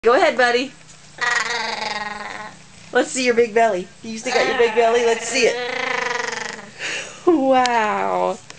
Go ahead, buddy. Let's see your big belly. You stick out your big belly. Let's see it. Wow.